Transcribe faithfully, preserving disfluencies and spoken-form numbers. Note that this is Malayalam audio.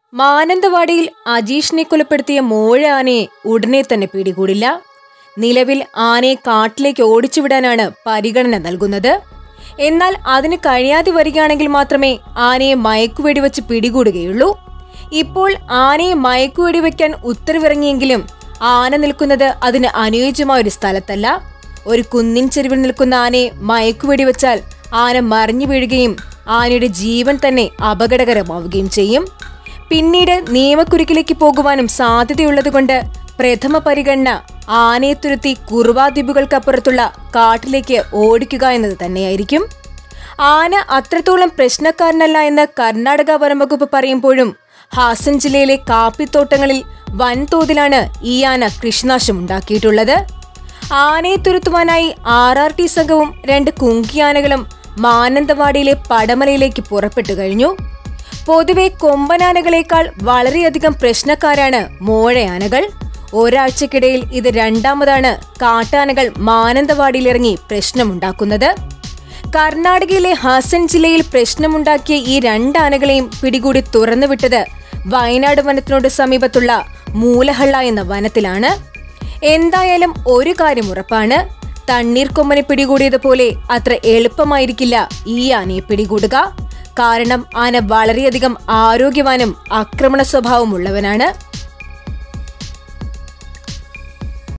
മാനന്തവാടിയിൽ അജീഷിനെ കൊലപ്പെടുത്തിയ മോഴ ആനയെ ഉടനെ തന്നെ പിടികൂടില്ല. നിലവിൽ ആനയെ കാട്ടിലേക്ക് ഓടിച്ചുവിടാനാണ് പരിഗണന നൽകുന്നത്. എന്നാൽ അതിന് കഴിയാതെ വരികയാണെങ്കിൽ മാത്രമേ ആനയെ മയക്കുവെടിവെച്ച് പിടികൂടുകയുള്ളൂ. ഇപ്പോൾ ആനയെ മയക്കുവെടിവെക്കാൻ ഉത്തരവിറങ്ങിയെങ്കിലും ആന നിൽക്കുന്നത് അതിന് അനുയോജ്യമായ ഒരു സ്ഥലത്തല്ല. ഒരു കുന്നിൻ ചെരുവിൽ നിൽക്കുന്ന ആനയെ മയക്കുവെടിവെച്ചാൽ ആന മറിഞ്ഞു വീഴുകയും ആനയുടെ ജീവൻ തന്നെ അപകടകരമാവുകയും ചെയ്യും. പിന്നീട് നിയമക്കുരുക്കിലേക്ക് പോകുവാനും സാധ്യതയുള്ളതുകൊണ്ട് പ്രഥമ പരിഗണന ആനയെ തുരുത്തി കുറുവാ ദ്വീപുകൾക്കപ്പുറത്തുള്ള കാട്ടിലേക്ക് ഓടിക്കുക എന്നത് തന്നെയായിരിക്കും. ആന അത്രത്തോളം പ്രശ്നക്കാരനല്ല എന്ന് കർണാടക വനംവകുപ്പ് പറയുമ്പോഴും ഹാസൻ ജില്ലയിലെ കാപ്പിത്തോട്ടങ്ങളിൽ വൻതോതിലാണ് ഈ ആന കൃഷിനാശം ഉണ്ടാക്കിയിട്ടുള്ളത്. ആനയെ തുരുത്തുവാനായി ആർ ആർ ടി സംഘവും രണ്ട് കുങ്കിയാനകളും മാനന്തവാടിയിലെ പടമലയിലേക്ക് പുറപ്പെട്ടു കഴിഞ്ഞു. പൊതുവെ കൊമ്പനാനകളേക്കാൾ വളരെയധികം പ്രശ്നക്കാരാണ് മോഴയാനകൾ. ഒരാഴ്ചക്കിടയിൽ ഇത് രണ്ടാമതാണ് കാട്ടാനകൾ മാനന്തവാടിയിലിറങ്ങി പ്രശ്നമുണ്ടാക്കുന്നത്. കർണാടകയിലെ ഹാസൻ ജില്ലയിൽ പ്രശ്നമുണ്ടാക്കിയ ഈ രണ്ടാനകളെയും പിടികൂടി തുറന്നുവിട്ടത് വയനാട് വനത്തിനോട് സമീപത്തുള്ള മൂലഹള്ള എന്ന വനത്തിലാണ്. എന്തായാലും ഒരു കാര്യം ഉറപ്പാണ്, തണ്ണീർക്കൊമ്പനെ പിടികൂടിയതുപോലെ അത്ര എളുപ്പമായിരിക്കില്ല ഈ ആനയെ പിടികൂടുക. കാരണം ആന വളരെയധികം ആരോഗ്യവാനും ആക്രമണ സ്വഭാവമുള്ളവനാണ്.